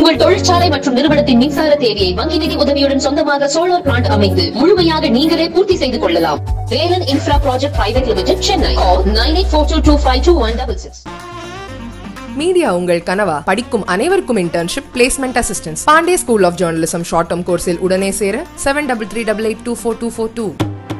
உங்கள் தொழிற்சாலை மற்றும் நிறுவனத்தின் மின்சார தேவையை வங்கி நிதி உதவியுடன் சொந்தமாக சோலார் பிளான்ட் அமைத்து முழுமையாக நீங்களே பூர்த்தி செய்து கொள்ளலாம். Velan infra project private limited, Chennai. 9842252166. Media உங்கள் கனவா? படிக்கும் அனைவருக்கும் internship, placement assistance. Pandey school of journalism short term கோர்ஸில் உடனே சேர 7338824242.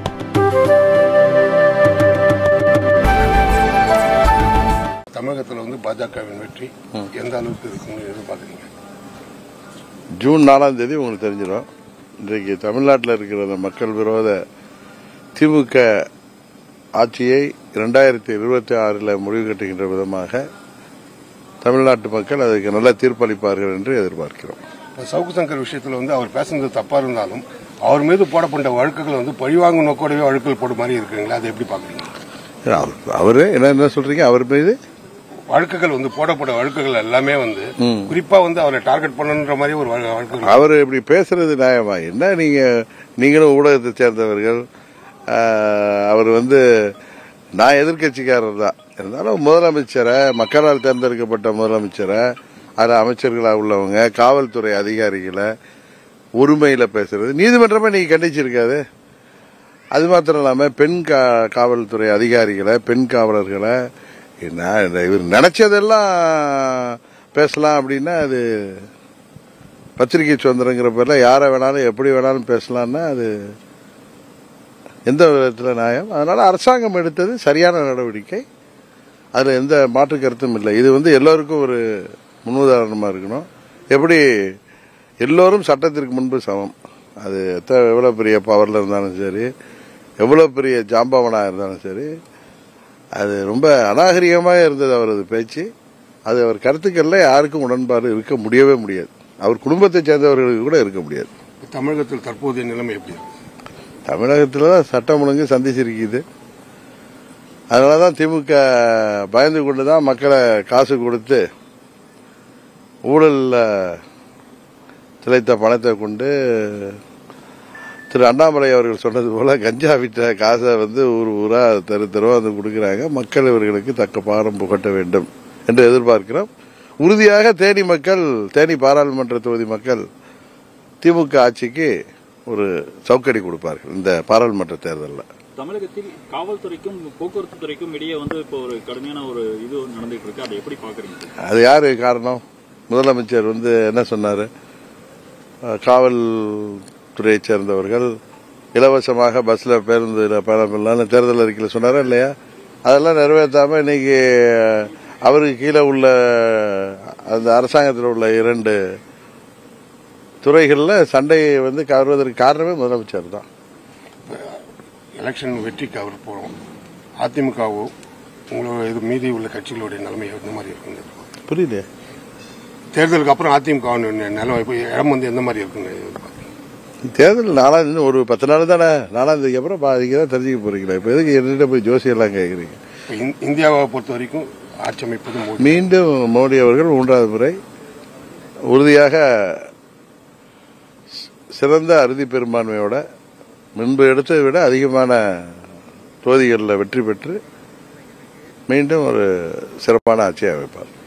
தமிழகத்தில் பாஜகவின் வெற்றி எந்த அளவுக்கு இருக்குன்னு எதிர்பார்க்குறீங்க? ஜூன் 4ஆம் தேதி உங்களுக்கு தெரிஞ்சிடும். இன்றைக்கு தமிழ்நாட்டில் இருக்கிற மக்கள் விரோத திமுக ஆட்சியை 2026 முடிவு கட்டுகின்ற விதமாக தமிழ்நாட்டு மக்கள் அதுக்கு நல்ல தீர்ப்பளிப்பார்கள் என்று எதிர்பார்க்கிறோம். சவுக்கு சங்கர் விஷயத்தில் அவர் பேசுனது தப்பா இருந்தாலும் அவர் மீது போடப்பட்ட வழக்குகள் பழிவாங்கும் நோக்கோடவே வழக்குகள் போடும் மாதிரி இருக்குங்களா? அதை எப்படி பாக்குறீங்க? அவரு என்ன சொல்றீங்க? அவர் மீது வழக்குகள் போடப்பட்ட வழக்குகள் எல்லாமே குறிப்பா அவரை டார்கெட் பண்ணணுன்ற மாதிரி ஒரு வழக்கு. அவர் இப்படி பேசுறது நியாயமா? என்ன நீங்களும் ஊடகத்தை சேர்ந்தவர்கள். அவர் நான் எதிர்கட்சிக்காரர் தான் இருந்தாலும் முதலமைச்சரை, மக்களால் தேர்ந்தெடுக்கப்பட்ட முதலமைச்சரை, அது அமைச்சர்களாக உள்ளவங்க, காவல்துறை அதிகாரிகளை ஒருமையில பேசுறது நீதிமன்றமே நீங்க கண்டிச்சிருக்காது. அது மாத்திரம் இல்லாம பெண் காவல்துறை அதிகாரிகளை, பெண் காவலர்களை இவர் நினைச்சதெல்லாம் பேசலாம் அப்படின்னா அது பத்திரிகை சுதந்திரங்கிற பேர்ல யாரை வேணாலும் எப்படி வேணாலும் பேசலாம்னா அது எந்த விதத்தில் நியாயம்? அதனால அரசாங்கம் எடுத்தது சரியான நடவடிக்கை, அதுல எந்த மாற்று கருத்தும் இல்லை. இது எல்லோருக்கும் ஒரு முன்னுதாரணமா இருக்கணும். எப்படி எல்லோரும் சட்டத்திற்கு முன்பு சமம். அது எவ்வளவு பெரிய பவர்ல இருந்தாலும் சரி, எவ்வளவு பெரிய ஜாம்பவனா இருந்தாலும் சரி, அது ரொம்ப அநாகரிகமாக இருந்தது அவரது பேச்சு. அது அவர் கருத்துக்கள்ல யாருக்கும் உடன்பாடு இருக்க முடியவே முடியாது. அவர் குடும்பத்தை சேர்ந்தவர்களுக்கு கூட இருக்க முடியாது. தமிழகத்தில் தற்போதைய நிலைமை எப்படி இருக்கு? தமிழகத்தில் தான் சட்டம் ஒழுங்கு சந்திச்சிருக்குது. அதனாலதான் திமுக பயந்து கொண்டுதான் மக்களை காசு கொடுத்து ஊழல்ல திளைத்த பணத்தை கொண்டு திரு அண்ணாமலை அவர்கள் சொன்னது போல கஞ்சா விட்ட காசை ஊர் ஊரா தெருவா கொடுக்கிறாங்க. மக்கள் இவர்களுக்கு தக்க பாடம் புகட்ட வேண்டும் என்று எதிர்பார்க்கிறோம். உறுதியாக தேனி மக்கள், தேனி பாராளுமன்ற தொகுதி மக்கள் திமுக ஆட்சிக்கு ஒரு சவுக்கடி கொடுப்பார்கள் இந்த பாராளுமன்ற தேர்தலில். தமிழகத்தில் காவல்துறைக்கும் போக்குவரத்து துறைக்கும் இடையே இப்போ ஒரு கடுமையான ஒரு இது நடந்துட்டு இருக்கு. அதை எப்படி பாக்குறீங்க? அது யாரு காரணம்? முதலமைச்சர் என்ன சொன்னாரு? காவல்துறையை சேர்ந்தவர்கள் இலவசமாக பஸ்ல பேருந்துல பயணம் பண்ணலாம்னு தேர்தல் அறிக்கையில் சொன்னாரா இல்லையா? அதெல்லாம் நிறைவேற்றாம இன்னைக்கு அவருக்கு கீழே உள்ள அந்த அரசாங்கத்தில் உள்ள 2 துறைகளில் சண்டையை கவர்வதற்கு காரணமே முதலமைச்சர் தான். எலெக்ஷன் வெற்றிக்கு அவர் போறோம். அதிமுகவோ உங்களோட மீதி உள்ள கட்சிகளுடைய நிலைமை எந்த மாதிரி இருக்குங்க? புரியல. தேர்தலுக்கு அப்புறம் அதிமுக நிலைமை இடம் எந்த மாதிரி இருக்குங்க? தேர்தல் 4ஆம் தேதி ஒரு 10 நாள் தானே. 4ஆம் தேதிக்கு அப்புறம் நீங்க தான் தெரிஞ்சுக்க போறீங்களா? இப்ப எதுக்கு என்னிட்ட போய் ஜோசியெல்லாம் கேட்குறீங்க? இந்தியாவை பொறுத்த வரைக்கும் ஆட்சி அமைப்பது மீண்டும் மோடி அவர்கள் 3வது முறை உறுதியாக சிறந்த அறுதி பெரும்பான்மையோட முன்பு எடுத்ததை விட அதிகமான தொகுதிகளில் வெற்றி பெற்று மீண்டும் ஒரு சிறப்பான ஆட்சியை அமைப்பார்.